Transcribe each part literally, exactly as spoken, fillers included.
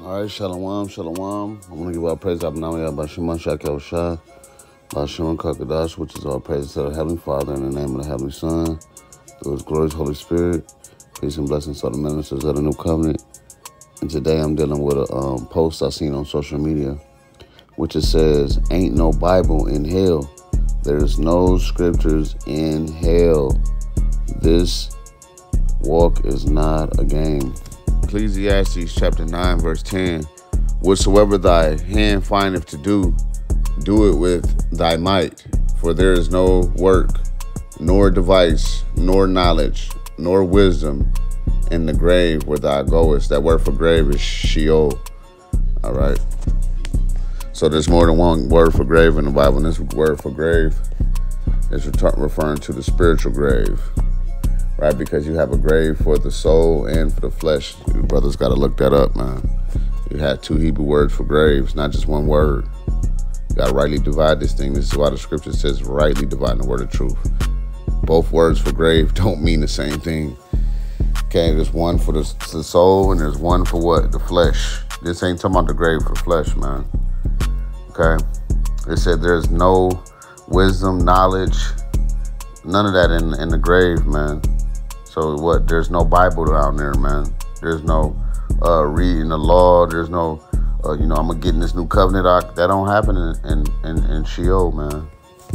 All right, shalom, shalom. I'm going to give our praise up now. Bashima Shakel Shah, Bashima Kakadash, which is all praise to the Heavenly Father in the name of the Heavenly Son, through His glorious Holy Spirit. Peace and blessings to the ministers of the New Covenant. And today I'm dealing with a um, post I seen on social media, which it says, ain't no Bible in hell. There's no scriptures in hell. This walk is not a game. Ecclesiastes chapter nine, verse ten. Whatsoever thy hand findeth to do, do it with thy might. For there is no work, nor device, nor knowledge, nor wisdom in the grave where thou goest. That word for grave is Sheol. All right. So there's more than one word for grave in the Bible. And this word for grave is referring to the spiritual grave. Right, because you have a grave for the soul and for the flesh. You brothers got to look that up, man. You had two Hebrew words for graves, not just one word. You got to rightly divide this thing. This is why the scripture says rightly divide the word of truth. Both words for grave don't mean the same thing. Okay, there's one for the, the soul and there's one for what? The flesh. This ain't talking about the grave for flesh, man. Okay, it said there's no wisdom, knowledge, none of that in, in the grave, man. So what? There's no Bible down there, man. There's no uh, reading the law. There's no, uh, you know, I'm gonna get in this new covenant. I, that don't happen in, in, in, in Sheol, man.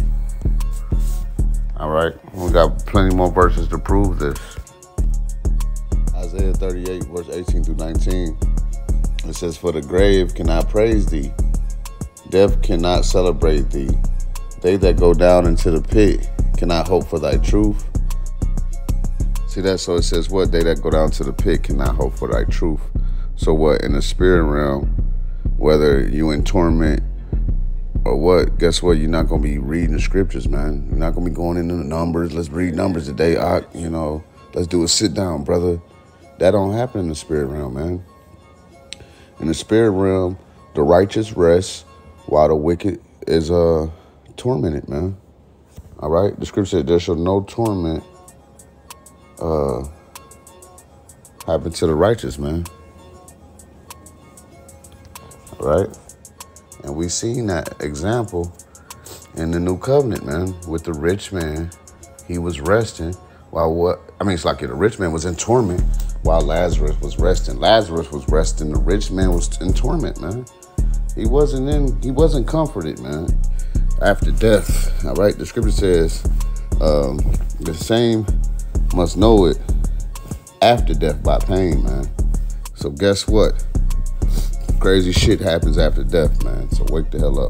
All right, we got plenty more verses to prove this. Isaiah thirty-eight, verse eighteen through nineteen. It says, for the grave cannot praise thee. Death cannot celebrate thee. They that go down into the pit cannot hope for thy truth. See that? So it says what? They that go down to the pit cannot hope for thy truth. So what? In the spirit realm, whether you in torment or what, guess what? You're not going to be reading the scriptures, man. You're not going to be going into the numbers. Let's read numbers today. I, you know, let's do a sit down, brother. That don't happen in the spirit realm, man. In the spirit realm, the righteous rest while the wicked is uh, tormented, man. All right? The scripture said there shall no torment uh, happen to the righteous, man. All right? And we seen that example in the new covenant, man, with the rich man. He was resting while what? I mean, it's like the rich man was in torment while Lazarus was resting. Lazarus was resting. The rich man was in torment, man. He wasn't in, he wasn't comforted, man. After death, all right? The scripture says um, the same must know it after death by pain, man. So guess what? Crazy shit happens after death, man. So wake the hell up.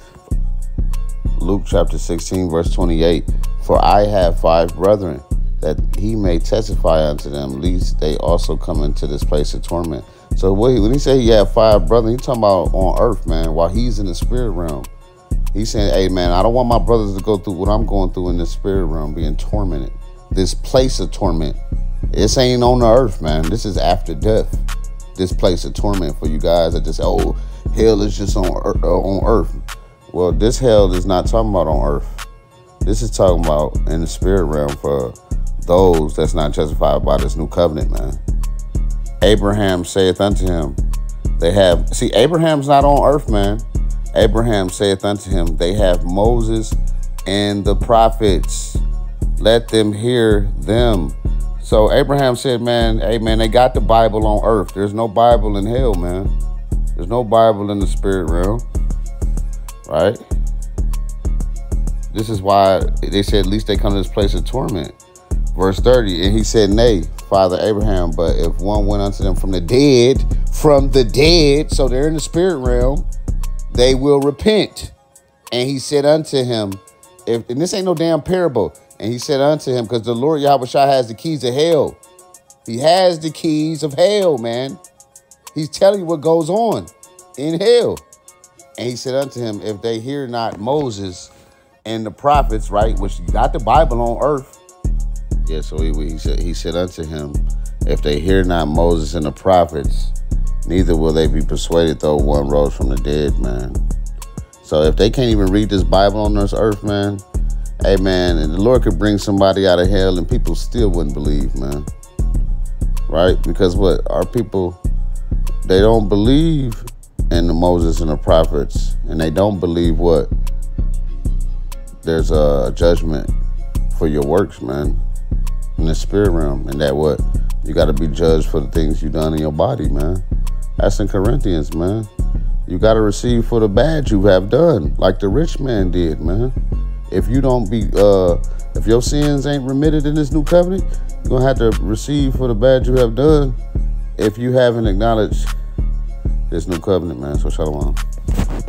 Luke chapter sixteen, verse twenty-eight. For I have five brethren, that he may testify unto them, lest they also come into this place of torment. So when he say he had five brethren, he's talking about on earth, man, while he's in the spirit realm. He's saying, hey, man, I don't want my brothers to go through what I'm going through in the spirit realm, being tormented. This place of torment. This ain't on the earth, man. This is after death. This place of torment for you guys that just, oh, hell is just on earth, uh, on earth. Well, this hell is not talking about on earth. This is talking about in the spirit realm for those that's not justified by this new covenant, man. Abraham saith unto him, they have, see, Abraham's not on earth, man. Abraham saith unto him, they have Moses and the prophets. Let them hear them. So Abraham said, man, hey, man, they got the Bible on earth. There's no Bible in hell, man. There's no Bible in the spirit realm, right? This is why they said at least they come to this place of torment. Verse thirty, and he said, nay, Father Abraham, but if one went unto them from the dead, from the dead, so they're in the spirit realm, they will repent. And he said unto him, if, and this ain't no damn parable, and he said unto him, because the Lord Yahweh Shai has the keys of hell. He has the keys of hell, man. He's telling you what goes on in hell. And he said unto him, if they hear not Moses and the prophets, right, which got the Bible on earth. Yeah, so he, he said he said unto him, if they hear not Moses and the prophets, neither will they be persuaded though one rose from the dead, man. So if they can't even read this Bible on this earth, man, hey, man, and the Lord could bring somebody out of hell and people still wouldn't believe, man. Right? Because what? Our people, they don't believe in the Moses and the prophets, and they don't believe what? There's a judgment for your works, man, in the spirit realm, and that what? You got to be judged for the things you done in your body, man. That's in Corinthians, man. You got to receive for the bad you have done, like the rich man did, man. If you don't be, uh, if your sins ain't remitted in this new covenant, you're going to have to receive for the bad you have done if you haven't acknowledged this new covenant, man. So shalom.